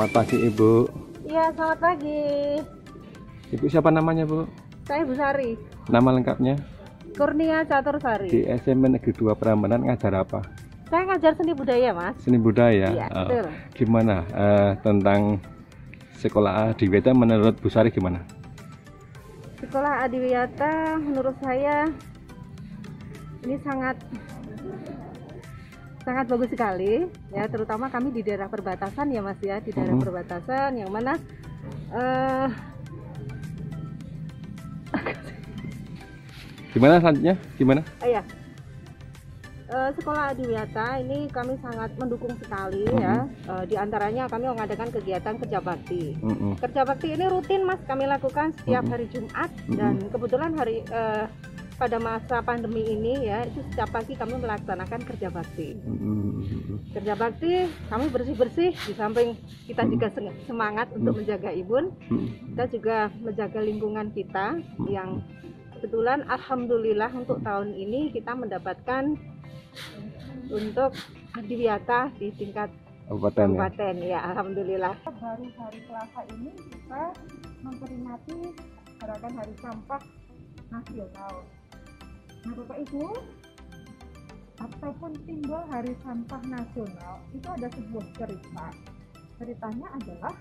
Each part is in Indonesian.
Selamat pagi Ibu. Iya, selamat pagi. Ibu siapa namanya Bu? Saya Bu Sari. Nama lengkapnya? Kurnia Catur Sari. Di SMP Negeri 2 Prambanan ngajar apa? Saya ngajar seni budaya, Mas. Seni budaya. Iya, betul. Gimana tentang sekolah Adiwiyata menurut Bu Sari gimana? Sekolah Adiwiyata menurut saya ini sangat bagus sekali ya, terutama kami di daerah perbatasan ya Mas ya, di daerah perbatasan yang mana Gimana selanjutnya? Gimana? Sekolah Adiwiyata ini kami sangat mendukung sekali ya. Di antaranya kami mengadakan kegiatan kerja bakti. Kerja bakti ini rutin Mas kami lakukan setiap hari Jumat dan kebetulan pada masa pandemi ini ya, itu setiap pagi kami melaksanakan kerja bakti. Kerja bakti kami bersih-bersih, di samping kita juga semangat untuk menjaga Ibun, kita juga menjaga lingkungan kita yang kebetulan alhamdulillah untuk tahun ini kita mendapatkan untuk Adiwiyata di tingkat kabupaten ya, alhamdulillah. Baru hari Selasa ini kita memperingati gerakan Hari Sampah Nasional. Nah Bapak Ibu, ataupun simbol Hari Sampah Nasional itu ada sebuah cerita. Ceritanya adalah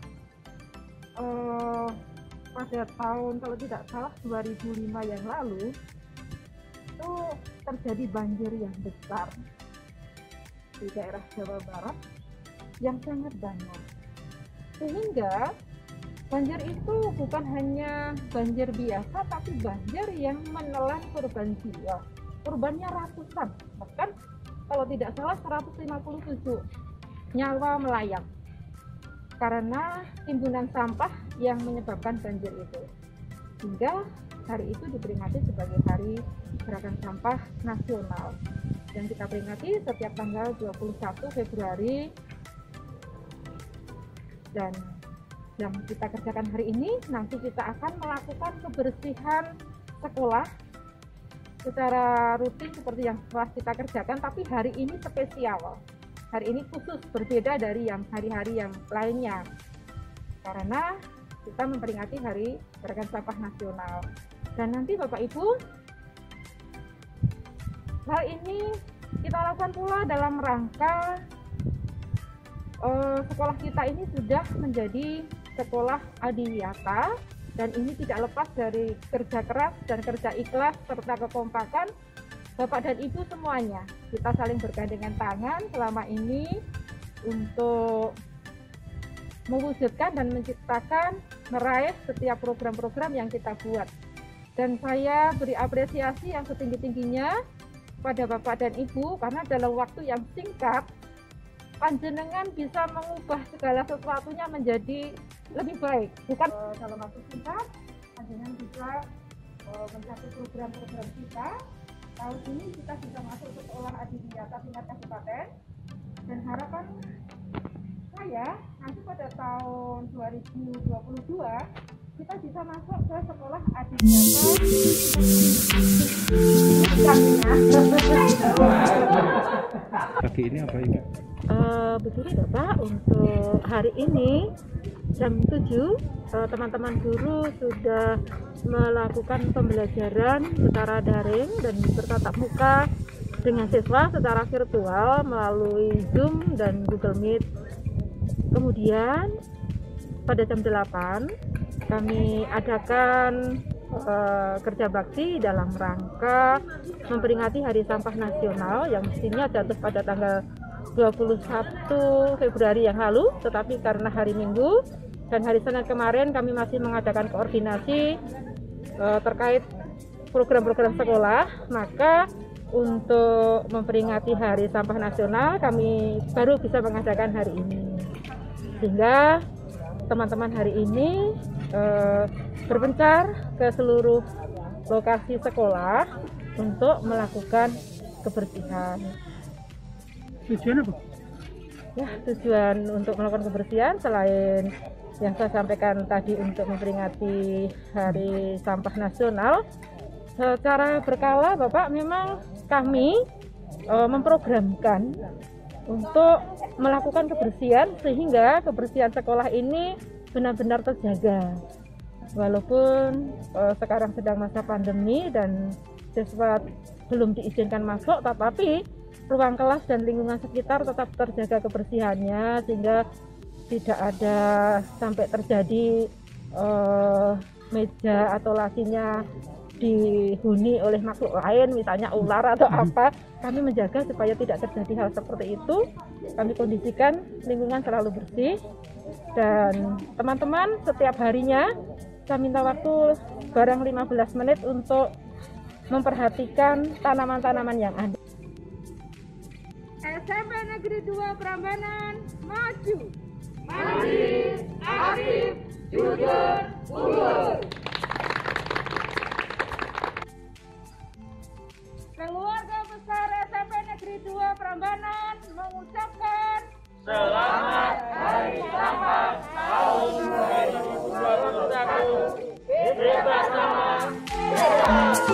pada tahun kalau tidak salah 2005 yang lalu itu terjadi banjir yang besar di daerah Jawa Barat yang sangat banyak, sehingga banjir itu bukan hanya banjir biasa, tapi banjir yang menelan korban jiwa. Korbannya ratusan, bahkan kalau tidak salah 157 nyawa melayang karena timbunan sampah yang menyebabkan banjir itu. Hingga hari itu diperingati sebagai Hari Gerakan Sampah Nasional yang kita peringati setiap tanggal 21 Februari. Dan yang kita kerjakan hari ini, nanti kita akan melakukan kebersihan sekolah secara rutin seperti yang telah kita kerjakan, tapi hari ini spesial. Hari ini khusus, berbeda dari yang hari-hari yang lainnya karena kita memperingati Hari Gerakan Sampah Nasional. Dan nanti Bapak Ibu, hal ini kita lakukan pula dalam rangka sekolah kita ini sudah menjadi sekolah Adiwiyata, dan ini tidak lepas dari kerja keras dan kerja ikhlas serta kekompakan Bapak dan Ibu semuanya. Kita saling bergandengan tangan selama ini untuk mewujudkan dan menciptakan, meraih setiap program-program yang kita buat. Dan saya beri apresiasi yang setinggi-tingginya pada Bapak dan Ibu karena dalam waktu yang singkat panjenengan bisa mengubah segala sesuatunya menjadi lebih baik. Bukan dalam waktu singkat, panjenengan bisa mencapai program-program kita. Tahun ini kita bisa masuk ke sekolah Adiwiyata tingkat kabupaten, dan harapan saya nanti pada tahun 2022 kita bisa masuk ke sekolah Adiwiyata. Pagi ini apa ini? Begini Bapak, untuk hari ini jam 7 teman-teman guru sudah melakukan pembelajaran secara daring dan bertatap muka dengan siswa secara virtual melalui Zoom dan Google Meet. Kemudian pada jam 8 kami adakan kerja bakti dalam rangka memperingati Hari Sampah Nasional yang mestinya jatuh pada tanggal 21 Februari yang lalu, tetapi karena hari Minggu dan hari Senin kemarin kami masih mengadakan koordinasi terkait program-program sekolah, maka untuk memperingati Hari Sampah Nasional kami baru bisa mengadakan hari ini, sehingga teman-teman hari ini berpencar ke seluruh lokasi sekolah untuk melakukan kebersihan. Tujuan apa? Ya, tujuan untuk melakukan kebersihan selain yang saya sampaikan tadi untuk memperingati Hari Sampah Nasional, secara berkala Bapak memang kami memprogramkan untuk melakukan kebersihan sehingga kebersihan sekolah ini benar-benar terjaga. Walaupun sekarang sedang masa pandemi dan siswa belum diizinkan masuk, tetapi ruang kelas dan lingkungan sekitar tetap terjaga kebersihannya sehingga tidak ada sampai terjadi meja atau lasinya dihuni oleh makhluk lain, misalnya ular atau apa. Kami menjaga supaya tidak terjadi hal seperti itu. Kami kondisikan lingkungan selalu bersih, dan teman-teman setiap harinya saya minta waktu barang 15 menit untuk memperhatikan tanaman-tanaman yang ada. SMP Negeri 2 Prambanan maju. Mandiri, aktif, jujur, unggul. Keluarga besar SMP Negeri 2 Prambanan mengucapkan Selamat Hari Sampah tahun 2021. Bebas sampah.